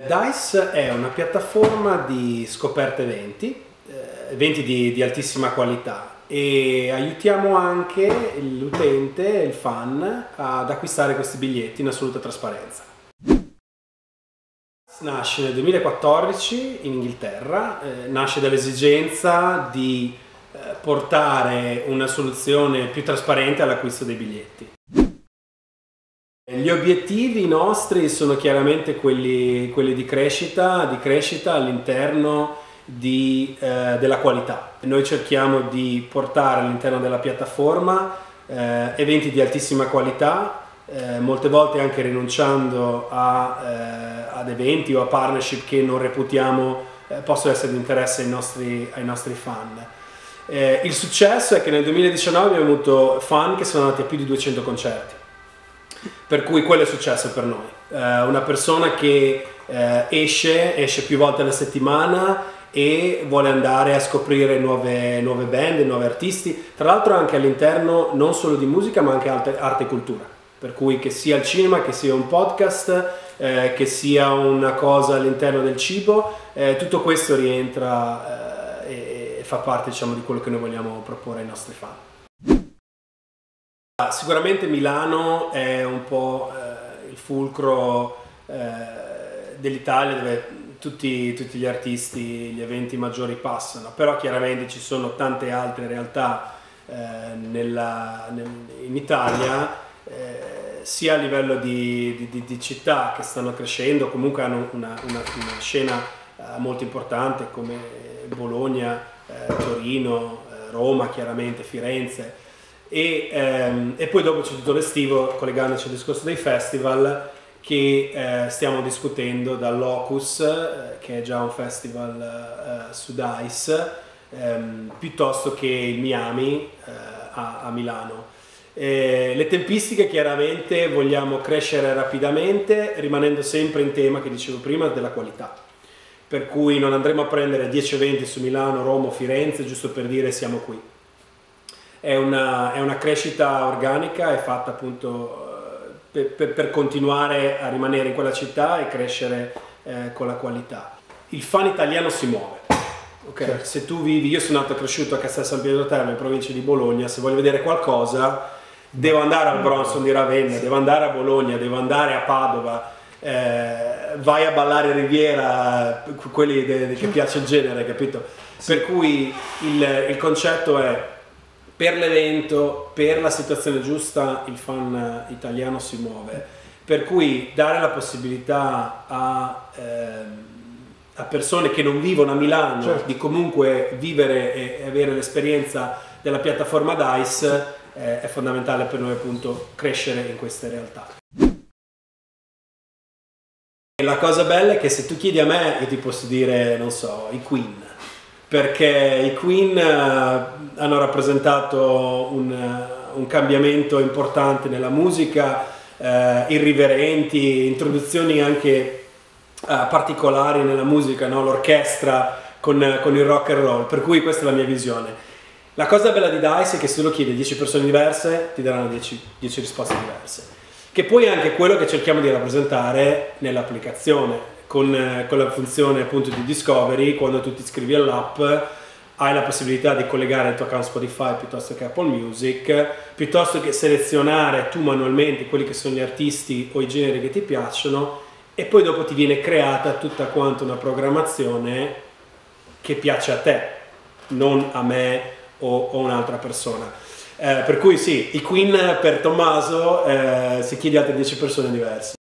Dice è una piattaforma di scoperte eventi, eventi di altissima qualità, e aiutiamo anche l'utente, il fan, ad acquistare questi biglietti in assoluta trasparenza. Nasce nel 2014 in Inghilterra, nasce dall'esigenza di portare una soluzione più trasparente all'acquisto dei biglietti. Gli obiettivi nostri sono chiaramente quelli di crescita all'interno della qualità. Noi cerchiamo di portare all'interno della piattaforma eventi di altissima qualità, molte volte anche rinunciando ad eventi o a partnership che non reputiamo possono essere di interesse ai nostri fan. Il successo è che nel 2019 abbiamo avuto fan che sono andati a più di 200 concerti. Per cui quello è successo per noi. Una persona che esce più volte alla settimana e vuole andare a scoprire nuove band, nuovi artisti, tra l'altro anche all'interno non solo di musica ma anche arte e cultura, per cui che sia il cinema, che sia un podcast, che sia una cosa all'interno del cibo, tutto questo rientra e fa parte, diciamo, di quello che noi vogliamo proporre ai nostri fan. Sicuramente Milano è un po' il fulcro dell'Italia dove tutti gli artisti, gli eventi maggiori passano, però chiaramente ci sono tante altre realtà in Italia, sia a livello di città che stanno crescendo, comunque hanno una scena molto importante come Bologna, Torino, Roma, chiaramente Firenze. E poi dopo c'è tutto l'estivo, collegandoci al discorso dei festival, che stiamo discutendo dal Locus, che è già un festival su Dice, piuttosto che il Miami a Milano. Le tempistiche, chiaramente vogliamo crescere rapidamente, rimanendo sempre in tema, che dicevo prima, della qualità. Per cui non andremo a prendere 10 eventi su Milano, Roma o Firenze giusto per dire siamo qui. È una crescita organica, è fatta appunto per continuare a rimanere in quella città e crescere con la qualità. Il fan italiano si muove. Okay? Certo. Se tu vivi, io sono nato e cresciuto a Castel San Pietro Terme, in provincia di Bologna, se voglio vedere qualcosa devo andare al Bronson di Ravenna, devo andare a Bologna, devo andare a Padova, vai a ballare Riviera, quelli che piace il genere, capito? Sì. Per cui il concetto è: per l'evento, per la situazione giusta, il fan italiano si muove. Per cui dare la possibilità a persone che non vivono a Milano, certo, di comunque vivere e avere l'esperienza della piattaforma Dice è fondamentale per noi, appunto, crescere in queste realtà. E la cosa bella è che se tu chiedi a me, io ti posso dire, non so, i Queen. Perché i Queen hanno rappresentato un cambiamento importante nella musica, irriverenti, introduzioni anche particolari nella musica, no? L'orchestra con il rock and roll, per cui questa è la mia visione. La cosa bella di Dice è che se lo chiedi a 10 persone diverse ti daranno 10 risposte diverse, che poi è anche quello che cerchiamo di rappresentare nell'applicazione. Con la funzione appunto di Discovery, quando tu ti iscrivi all'app hai la possibilità di collegare il tuo account Spotify piuttosto che Apple Music, piuttosto che selezionare tu manualmente quelli che sono gli artisti o i generi che ti piacciono, e poi dopo ti viene creata tutta quanta una programmazione che piace a te, non a me o un'altra persona. Per cui sì, i Queen per Tommaso si chiede a altre 10 persone diverse.